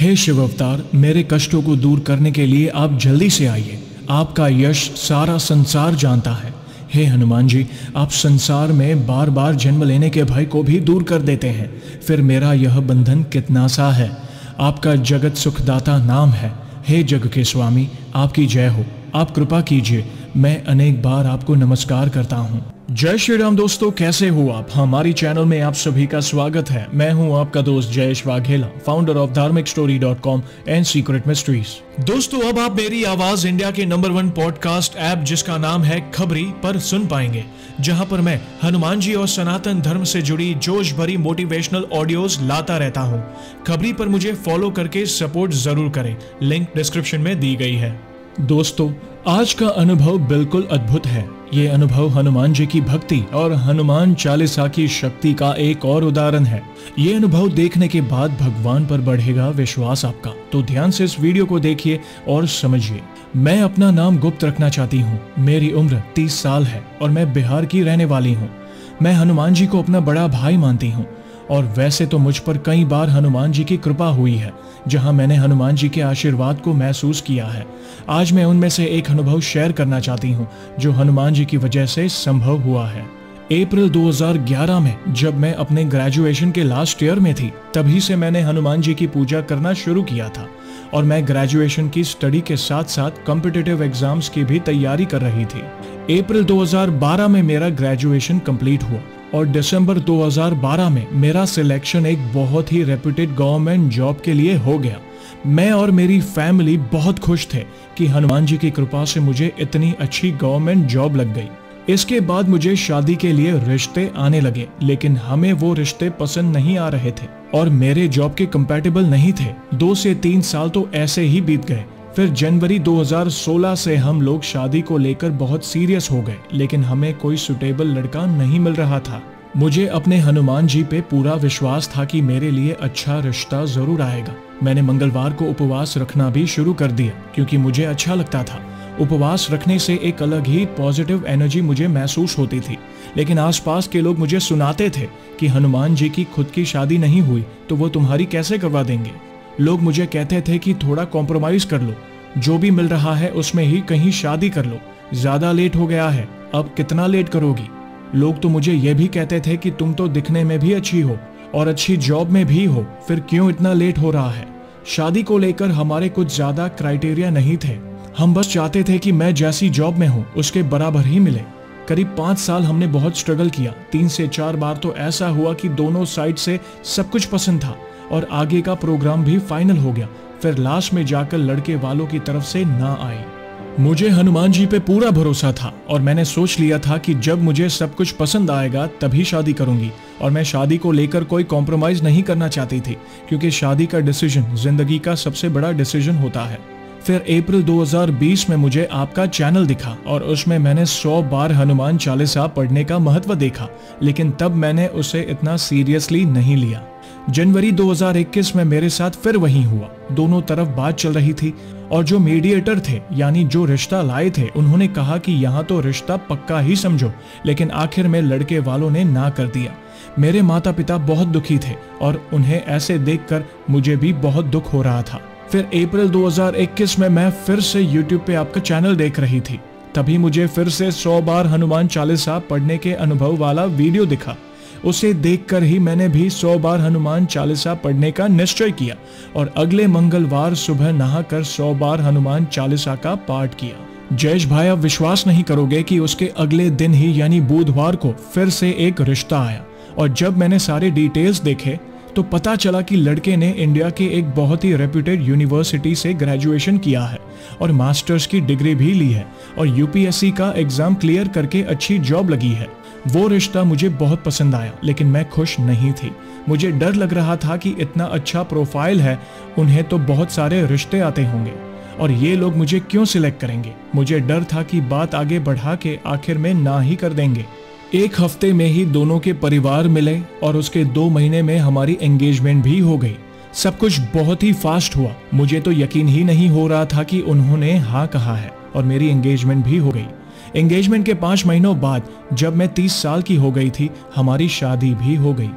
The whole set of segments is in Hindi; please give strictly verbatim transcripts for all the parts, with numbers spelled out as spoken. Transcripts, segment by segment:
हे शिव अवतार, मेरे कष्टों को दूर करने के लिए आप जल्दी से आइए। आपका यश सारा संसार जानता है। हे हनुमान जी, आप संसार में बार बार जन्म लेने के भय को भी दूर कर देते हैं, फिर मेरा यह बंधन कितना सा है। आपका जगत सुखदाता नाम है। हे जग के स्वामी, आपकी जय हो। आप कृपा कीजिए, मैं अनेक बार आपको नमस्कार करता हूँ। जय श्री राम दोस्तों, कैसे हो आप? हमारी चैनल में आप सभी का स्वागत है। मैं हूं आपका दोस्त Jayesh Vaghela, founder of Dharmik story dot com and secret mysteries. दोस्तों, अब आप मेरी आवाज इंडिया के नंबर वन पॉडकास्ट ऐप जिसका नाम है खबरी पर सुन पाएंगे, जहां पर मैं हनुमान जी और सनातन धर्म से जुड़ी जोश भरी मोटिवेशनल ऑडियोज लाता रहता हूं। खबरी पर मुझे फॉलो करके सपोर्ट जरूर करें, लिंक डिस्क्रिप्शन में दी गई है। दोस्तों, आज का अनुभव बिल्कुल अद्भुत है। ये अनुभव हनुमान जी की भक्ति और हनुमान चालीसा की शक्ति का एक और उदाहरण है। ये अनुभव देखने के बाद भगवान पर बढ़ेगा विश्वास आपका। तो ध्यान से इस वीडियो को देखिए और समझिए। मैं अपना नाम गुप्त रखना चाहती हूँ। मेरी उम्र तीस साल है और मैं बिहार की रहने वाली हूँ। मैं हनुमान जी को अपना बड़ा भाई मानती हूँ और वैसे तो मुझ पर कई बार हनुमान जी की कृपा हुई है, जहां मैंने हनुमान जी के आशीर्वाद को महसूस किया है। आज मैं उनमें से एक अनुभव शेयर करना चाहती हूं, जो हनुमान जी की वजह से संभव हुआ है। अप्रैल दो हज़ार ग्यारह में जब मैं अपने ग्रेजुएशन के लास्ट ईयर में थी, तभी से मैंने हनुमान जी की पूजा करना शुरू किया था और मैं ग्रेजुएशन की स्टडी के साथ साथ कॉम्पिटिटिव एग्जाम्स की भी तैयारी कर रही थी। अप्रैल दो हज़ार बारह में मेरा ग्रेजुएशन कंप्लीट हुआ और दिसंबर दो हज़ार बारह में मेरा सिलेक्शन एक बहुत ही रेप्यूटेड गवर्नमेंट जॉब के लिए हो गया। मैं और मेरी फैमिली बहुत खुश थे कि हनुमान जी की कृपा से मुझे इतनी अच्छी गवर्नमेंट जॉब लग गई। इसके बाद मुझे शादी के लिए रिश्ते आने लगे, लेकिन हमें वो रिश्ते पसंद नहीं आ रहे थे और मेरे जॉब के कंपैटिबल नहीं थे। दो से तीन साल तो ऐसे ही बीत गए। फिर जनवरी दो हज़ार सोलह से हम लोग शादी को लेकर बहुत सीरियस हो गए, लेकिन हमें कोई सुटेबल लड़का नहीं मिल रहा था। मुझे अपने हनुमान जी पे पूरा विश्वास था कि मेरे लिए अच्छा रिश्ता जरूर आएगा। मैंने मंगलवार को उपवास रखना भी शुरू कर दिया, क्योंकि मुझे अच्छा लगता था। उपवास रखने से एक अलग ही पॉजिटिव एनर्जी मुझे महसूस होती थी। लेकिन आसपास के लोग मुझे सुनाते थे कि हनुमान जी की खुद की शादी नहीं हुई तो वो तुम्हारी कैसे करवा देंगे। लोग मुझे कहते थे कि थोड़ा कॉम्प्रोमाइज कर लो, जो भी मिल रहा है उसमें ही कहीं शादी कर लो, ज्यादा लेट हो गया है, अब कितना लेट करोगी। लोग तो मुझे यह भी कहते थे कि तुम तो दिखने में भी अच्छी हो और अच्छी जॉब में भी हो, फिर क्यों इतना लेट हो रहा है। शादी को लेकर हमारे कुछ ज्यादा क्राइटेरिया नहीं थे। हम बस चाहते थे कि मैं जैसी जॉब में हूँ उसके बराबर ही मिले। करीब पाँच साल हमने बहुत स्ट्रगल किया। तीन से चार बार तो ऐसा हुआ कि दोनों साइड से सब कुछ पसंद था और आगे का प्रोग्राम भी फाइनल हो गया। फिर लास्ट में जाकर लड़के वालों की तरफ से ना आई। मुझे हनुमान जी पे पूरा भरोसा था और मैंने सोच लिया था कि जब मुझे सब कुछ पसंद आएगा तभी शादी करूंगी। और मैं शादी को लेकर कोई कॉम्प्रोमाइज नहीं करना चाहती थी, क्योंकि शादी का डिसीजन जिंदगी का सबसे बड़ा डिसीजन होता है। फिर अप्रैल दो हज़ार बीस में मुझे आपका चैनल दिखा और उसमें मैंने सौ बार हनुमान चालीसा पढ़ने का महत्व देखा, लेकिन तब मैंने उसे इतना सीरियसली नहीं लिया। जनवरी दो हज़ार इक्कीस में मेरे साथ फिर वही हुआ। दोनों तरफ बात चल रही थी और जो मीडिएटर थे, यानी जो रिश्ता लाए थे, उन्होंने कहा कि यहाँ तो रिश्ता पक्का ही समझो, लेकिन आखिर में लड़के वालों ने ना कर दिया। मेरे माता पिता बहुत दुखी थे और उन्हें ऐसे देखकर मुझे भी बहुत दुख हो रहा था। फिर अप्रैल दो हज़ार इक्कीस में मैं फिर से यूट्यूब पे आपका चैनल देख रही थी। तभी मुझे फिर से सौ बार हनुमान चालीसा पढ़ने के अनुभव वाला वीडियो दिखा। उसे देखकर ही मैंने भी सौ बार हनुमान चालीसा पढ़ने का निश्चय किया और अगले मंगलवार सुबह नहाकर सौ बार हनुमान चालीसा का पाठ किया। जयेश भाई, आप विश्वास नहीं करोगे कि उसके अगले दिन ही यानी बुधवार को फिर से एक रिश्ता आया और जब मैंने सारे डिटेल्स देखे तो पता चला कि लड़के ने इंडिया के एक बहुत ही रेप्यूटेड यूनिवर्सिटी से ग्रेजुएशन किया है और मास्टर्स की डिग्री भी ली है और यूपीएससी का एग्जाम क्लियर करके अच्छी जॉब लगी है। वो रिश्ता मुझे बहुत पसंद आया, लेकिन मैं खुश नहीं थी। मुझे डर लग रहा था कि इतना अच्छा प्रोफाइल है, उन्हें तो बहुत सारे रिश्ते आते होंगे और ये लोग मुझे क्यों सिलेक्ट करेंगे। मुझे डर था कि बात आगे बढ़ा के आखिर में ना ही कर देंगे। एक हफ्ते में ही दोनों के परिवार मिले और उसके दो महीने में हमारी एंगेजमेंट भी हो गई। सब कुछ बहुत ही फास्ट हुआ। मुझे तो यकीन ही नहीं हो रहा था कि उन्होंने हाँ कहा है और मेरी एंगेजमेंट भी हो गई। एंगेजमेंट के पाँच महीनों बाद जब मैं तीस साल की हो गई थी, हमारी शादी भी हो गई।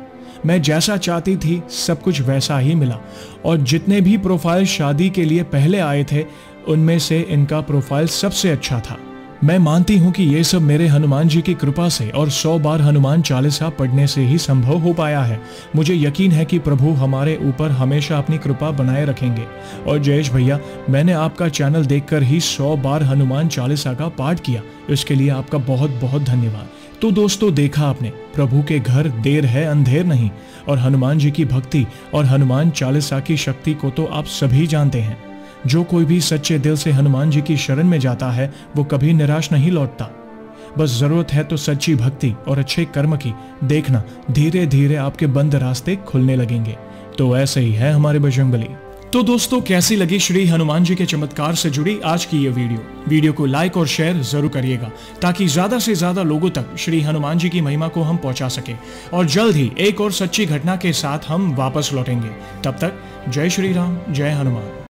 मैं जैसा चाहती थी सब कुछ वैसा ही मिला। और जितने भी प्रोफाइल शादी के लिए पहले आए थे उनमें से इनका प्रोफाइल सबसे अच्छा था। मैं मानती हूँ कि ये सब मेरे हनुमान जी की कृपा से और सौ बार हनुमान चालीसा पढ़ने से ही संभव हो पाया है। मुझे यकीन है कि प्रभु हमारे ऊपर हमेशा अपनी कृपा बनाए रखेंगे। और जयेश भैया, मैंने आपका चैनल देखकर ही सौ बार हनुमान चालीसा का पाठ किया, इसके लिए आपका बहुत बहुत धन्यवाद। तो दोस्तों, देखा आपने, प्रभु के घर देर है अंधेर नहीं। और हनुमान जी की भक्ति और हनुमान चालीसा की शक्ति को तो आप सभी जानते हैं। जो कोई भी सच्चे दिल से हनुमान जी की शरण में जाता है वो कभी निराश नहीं लौटता। बस जरूरत है तो सच्ची भक्ति और अच्छे कर्म की। देखना धीरे धीरे आपके बंद रास्ते खुलने लगेंगे। तो ऐसे ही है हमारे बजरंगबली। तो दोस्तों, कैसी लगी श्री हनुमान जी के चमत्कार से जुड़ी आज की ये वीडियो? वीडियो को लाइक और शेयर जरूर करिएगा ताकि ज्यादा से ज्यादा लोगों तक श्री हनुमान जी की महिमा को हम पहुंचा सके। और जल्द ही एक और सच्ची घटना के साथ हम वापस लौटेंगे। तब तक जय श्री राम, जय हनुमान।